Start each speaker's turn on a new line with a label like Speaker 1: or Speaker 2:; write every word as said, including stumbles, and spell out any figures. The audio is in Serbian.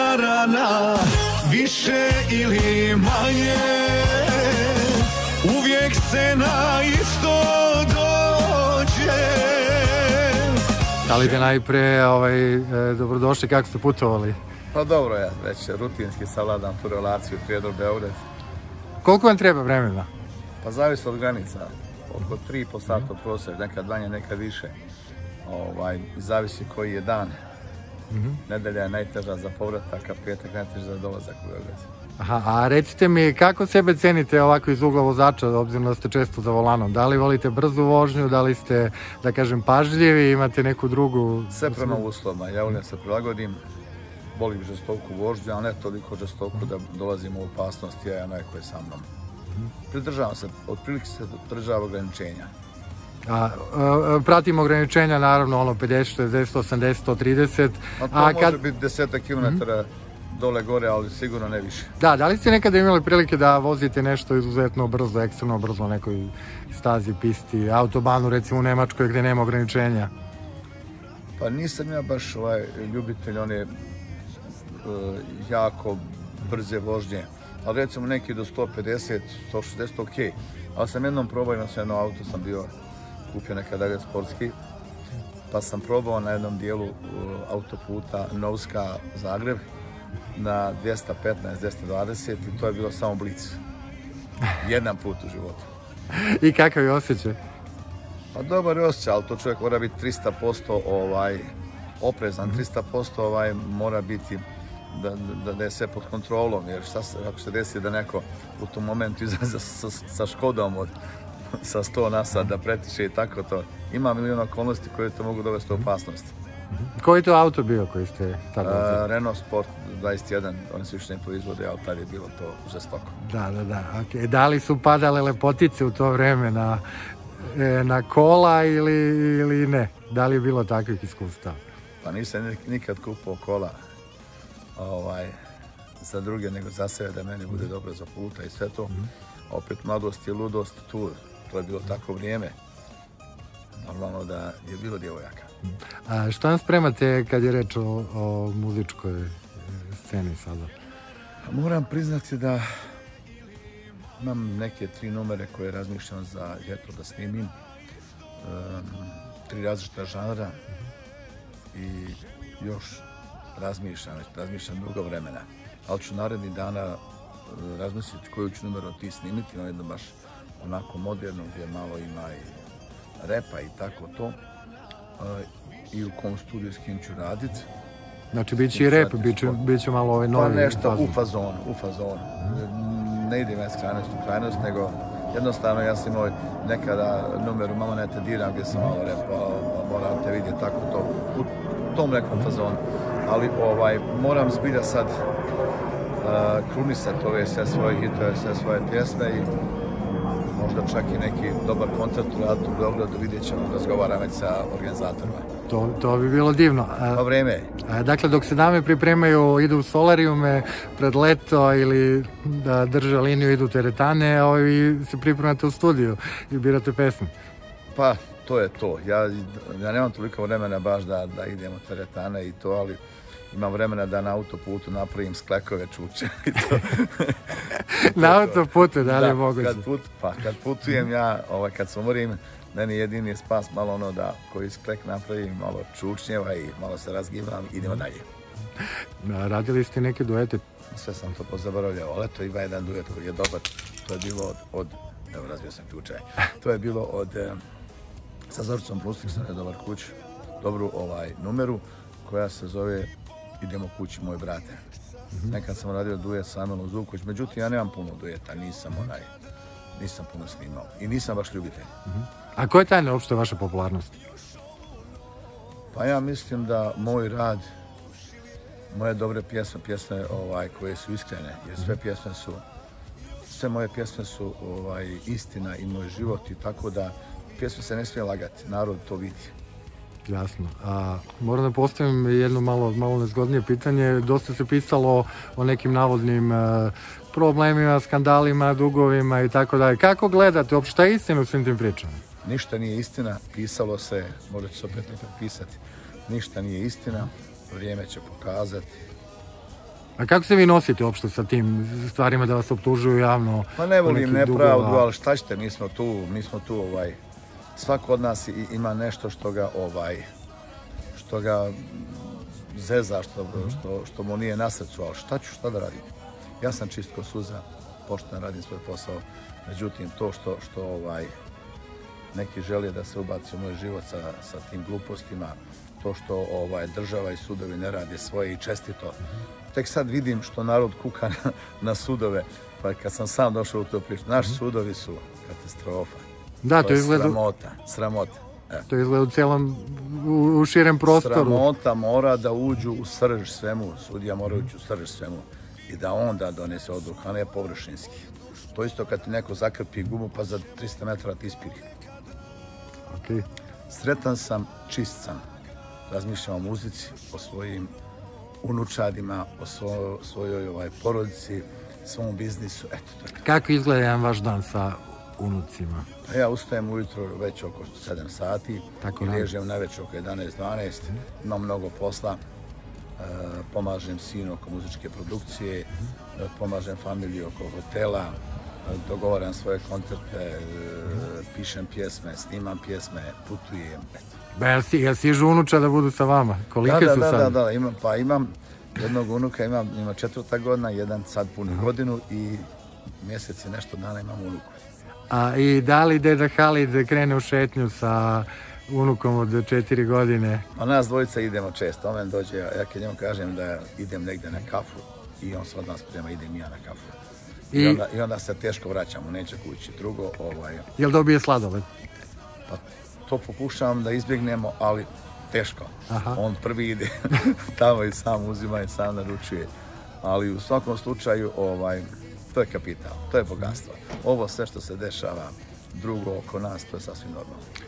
Speaker 1: rana, više ili manje, uvijek se na isto dođe.
Speaker 2: Da li bi najpre ovaj, e, dobrodošli, kako ste putovali?
Speaker 3: Pa dobro, ja već rutinski savladam tu relaciju Prijedor-Beograd.
Speaker 2: Koliko vam treba vremena?
Speaker 3: Pa zavisi od granica, oko tri i po sata prosjek, nekad manje, nekad više. Ovaj, zavisi koji je dan. Mm-hmm. Nedelja je najteža za povratak, a petak najteža za dolazak u Beograd.
Speaker 2: Aha, a recite mi, kako sebe cenite ovako iz ugla vozača, obzirom da ste često za volanom? Da li volite brzu vožnju, da li ste, da kažem, pažljivi, imate neku drugu...
Speaker 3: Sve prema uslovima, ja volim se prilagodim, volim žestoku vožnju, ali ne toliko žestoku da dolazim u opasnost, ja i onaj koji je sa mnom. Pridržavam se, otprilike se pridržava ograničenja.
Speaker 2: A, a, pratim ograničenja, naravno, ono pedeset, šezdeset, osamdeset, sto trideset.
Speaker 3: A to a može kad... biti desetak kilometara mm-hmm. dole gore, ali sigurno ne više.
Speaker 2: Da, da li ste nekada imali prilike da vozite nešto izuzetno brzo, ekstremno brzo na nekoj stazi, pisti, autobanu, recimo u Nemačkoj gdje nema ograničenja?
Speaker 3: Pa nisam ja baš ovaj ljubitelj one uh, jako brze vožnje. Ali recimo neki do sto pedeset, sto šezdeset, ok. Ali sam jednom probao, imam sam jedno auto, sam bio kupio nekada sportski, pa sam probao na jednom dijelu uh, autoputa Novska-Zagreb na dvjesto petnaest, dvjesto dvadeset i to je bilo samo blic. Jedan put u životu.
Speaker 2: I kakav je osjećaj?
Speaker 3: Pa dobar je osjećaj, ali to čovjek mora biti tristo posto ovaj, oprezan, tristo posto ovaj, mora biti Da, da, da je sve pod kontrolom, jer šta se, ako se desi da neko u tom momentu izraza sa, sa Škodom od, sa sto na sat da pretiče i tako to, ima milijon okolnosti koje to mogu dovesti u opasnost.
Speaker 2: Koji je to auto bio koji ste tada?
Speaker 3: Uh, Renault Sport dvadeset jedan, oni se više ne proizvode, ali tada je bilo to žestoko.
Speaker 2: Da, da, da. Okay. Da li su padale lepotice u to vreme na, na kola ili, ili ne? Da li je bilo takvih iskustava?
Speaker 3: Pa nisam nikad kupao kola ovaj, za druge nego za sebe, da meni bude dobro za puta i sve to. Mm-hmm. Opet mladost je ludost tu, to je bilo tako vrijeme. Normalno da je bilo djevojaka.
Speaker 2: A šta nam spremate kad je reč o, o muzičkoj sceni sada?
Speaker 3: Moram priznati da imam neke tri numere koje razmišljam za ljeto da snimim. Um, tri različita žanra i još razmišljam, razmišljam dugo vremena, ali ću narednih dana razmisliti koju ću numeru ti snimiti, ono jedno baš onako moderno gdje malo ima i repa i tako to, i u kom studiju s kim ću raditi.
Speaker 2: Znači bit će i rep, bit će malo ovaj novi
Speaker 3: pa nešto fazon. u fazonu, u fazonu. Ne idem ja s krajnost u krajnost, nego jednostavno ja sam imao nekada numeru malo ne te diram gdje sam malo repao, moram te vidjeti tako to, u tom nekom fazonu. Ali ovaj, moram zbilja sad uh, krunisati ove sve svoje hitove, sve svoje pjesme i možda čak i neki dobar koncert u radu u Beogradu, vidjet ćemo, razgovaram već sa organizatorima.
Speaker 2: To, to bi bilo divno. A,
Speaker 3: pa vreme je.
Speaker 2: A, dakle, dok se dame pripremaju, idu u solarijume pred leto ili da drže liniju, idu u teretane, a vi se pripremate u studiju i birate pesme.
Speaker 3: Pa, to je to. Ja, ja nemam toliko vremena baš da, da idem u teretane i to, ali imam vremena da na autoputu napravim sklekove čuče i to.
Speaker 2: Na autoputu, da li je
Speaker 3: da,
Speaker 2: moguće?
Speaker 3: Kad put, pa, kad putujem ja, ovaj, kad se umorim, meni jedini je spas malo ono da koji sklek napravim, malo čučnjeva i malo se razgibam i idemo dalje.
Speaker 2: Radili ste neke duete?
Speaker 3: Sve sam to pozaboravljao, ali to ima jedan duet koji je dobar. To je bilo od, od evo razbio sam ključaj, to je bilo od, sa Zoricom Brusnik sam je dobar kuć, dobru ovaj, numeru koja se zove Idemo kući moj brate. Mm-hmm. Nekad sam radio duet sa Amelom Zuković, međutim ja nemam puno dueta, nisam onaj, nisam puno snimao i nisam baš ljubitelj.
Speaker 2: Mm-hmm. A koja je tajna uopšte vaše popularnosti?
Speaker 3: Pa ja mislim da moj rad, moje dobre pjesme, pjesme ovaj, koje su iskrene, jer sve pjesme su, sve moje pjesme su ovaj, istina i moj život i tako da pjesme se ne smije lagati, narod to vidi.
Speaker 2: Jasno. A, moram da postavim jedno malo, malo nezgodnije pitanje. Dosta se pisalo o nekim navodnim uh, problemima, skandalima, dugovima i tako dalje. Kako gledate? Uopšte šta je istina u svim tim pričama?
Speaker 3: Ništa nije istina. Pisalo se, možda ću se opet nekako pisati. Ništa nije istina. Vrijeme će pokazati.
Speaker 2: A kako se vi nosite uopšte sa tim stvarima da vas optužuju javno?
Speaker 3: Pa ne volim nepravdu,
Speaker 2: dugova?
Speaker 3: ali šta ćete, mi smo tu, mi smo tu, ovaj, svako od nas i- ima nešto što ga, ovaj, što ga zeza, što, što, što mu nije na srcu, ali šta ću, šta da radim? Ja sam čist ko suza, pošteno radim svoj posao, međutim, to što, što ovaj, neki žele da se ubaci u moj život sa, sa tim glupostima, to što ovaj, država i sudovi ne rade svoje i čestito. Tek sad vidim što narod kuka na, na sudove, pa kad sam sam došao u to priču, naši sudovi su katastrofa.
Speaker 2: Da,
Speaker 3: To
Speaker 2: to
Speaker 3: je
Speaker 2: izgleda,
Speaker 3: sramota, sramota. E.
Speaker 2: to izgleda u cijelom, u, u širem prostoru.
Speaker 3: Sramota mora da uđu u srž svemu, sudija mora ući u srž svemu i da onda donese odluku, a ne površinski. To isto kad ti neko zakrpi gumu pa za tristo metara ti ispiri.
Speaker 2: Okay.
Speaker 3: Sretan sam, čist sam. Razmišljam o muzici, o svojim unučadima, o svo, svojoj ovaj, porodici, svom biznisu. Eto, to je.
Speaker 2: Kako izgleda jedan vaš dan sa unucima?
Speaker 3: Pa ja ustajem ujutro već oko sedam sati
Speaker 2: Tako
Speaker 3: i
Speaker 2: rano.
Speaker 3: ležem navečer oko jedanaest dvanaest. Imam mnogo posla. E, pomažem sinu oko muzičke produkcije, e, pomažem familiji oko hotela, e, dogovaram svoje koncerte, e, pišem pjesme, snimam pjesme, putujem. Eto.
Speaker 2: Ba, jel, si, jel stižu unuča da budu sa vama? Kolike
Speaker 3: Da,
Speaker 2: su
Speaker 3: da,
Speaker 2: sad?
Speaker 3: da, da, imam, pa imam jednog unuka, imam, ima četvrta godina, jedan sad puni godinu i mjesec i nešto dana imam unuku.
Speaker 2: A i da li deda Halid krene u šetnju sa unukom od četiri godine?
Speaker 3: A nas dvojica idemo često, on dođe, ja kad njemu kažem da idem negdje na kafu i on se od nas prema, idem i ja na kafu. I,
Speaker 2: I-
Speaker 3: onda, I onda se teško vraćamo, neće kući. Drugo, ovaj,
Speaker 2: Jel dobije sladoled?
Speaker 3: pa to pokušavam da izbjegnemo, ali teško.
Speaker 2: Aha.
Speaker 3: On prvi ide tamo i sam uzima i sam naručuje. Ali u svakom slučaju, ovaj, to je kapital, to je bogatstvo. Ovo sve što se dešava drugo oko nas, to je sasvim normalno.